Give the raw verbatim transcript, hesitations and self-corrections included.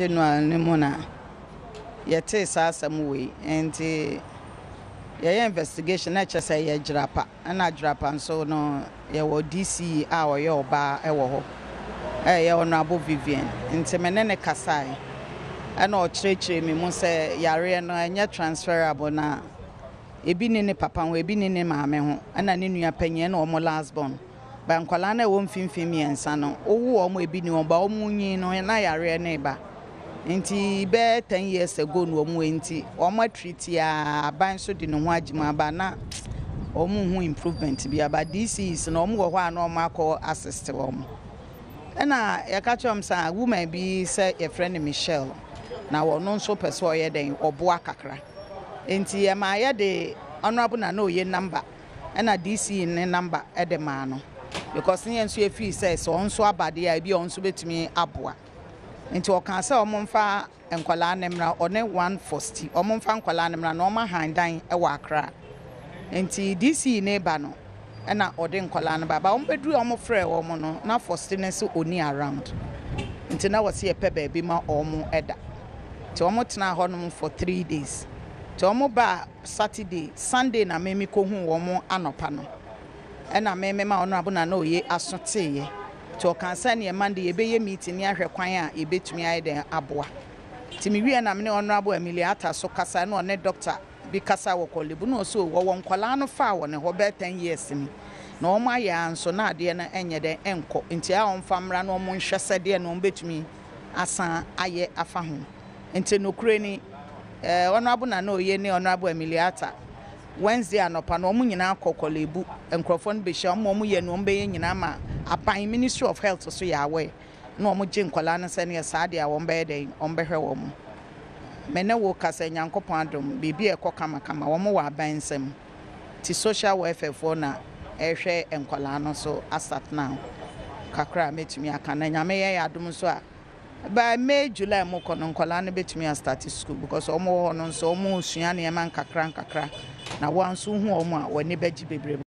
General Nimona. Yete Sasam way and your investigation, not just say a drapper, and a drapper, and so no, your D C, our your bar, our eh, your honorable Vivian, and Temenene Kasai. And all church me must say, Yare no, and yet transferable now. E bi ne papa we bi ne ne maame ho ana ne nua panyen no mo last born ba nkwala na wo mfimfimi ensa no owu o mo e bi ne o ba o mu nyin no na yare ne ba nti be ten years ago no mo enti o mo treat ya ban so di no ho agima ba na o mu hu improvement bi aba this is no mo wo ho na o ma call assist wo mo na ya ka chom sa woman bi say your friend Michelle na wo no so person ye den oboa kakra enti ya ma ya de honorable na no ye number na D C ne number e de ma no because ne enso efi say so onso abade ya bi onso betumi aboa enti o kan say o momfa enkwala nemra one one forty o momfa enkwala nemra na o ma handan e wa akra enti D C ne ba no na o de enkwala ne ba ba o bedru o mo frɛ o mo no na forty ne se oni around enti na wo se ye pe ba bi ma o mo eda ti o mo tena ho no for three days. Tomo ba Saturday, Sunday na memi ko hu wo mo anopa no. E na meme ma ono abuna na oye asote ye. To kan sa ne Monday ye beye meeting ne ahwe kwan a ye betumi aye den aboa. Ti mi wi na me ne ono abo Emiliata so kasa na one doctor bi kasa wo kolebu no so wo won kwala no fa wo ne ho be ten years ni. Na o ma ya anso na ade na enye den enko. Nti a on famra na o mo nhwese de na o betumi asan aye afa ho. Nti no kure ni eh honorable na no ye ne honorable Emiliata Wednesday anopa no omu nyina kokolebu enkrofo no be hye omu omu ye no mbe ye nyina ma apan Ministry of Health so ya we na omu gye nkola no se ne saade a won be den on be hwe wo mu mene wo kasa nyankopon adom bibi e kokama kama wo mu wa aban nsem ti social welfare for na ehwe enkola no so asat now kakra metumi aka na nyame ye adom so a by May July mo kono nkola na betumi a start school because omo ho no so omo sua na e man kakra kakra na wanso hu omo a wani baji bebre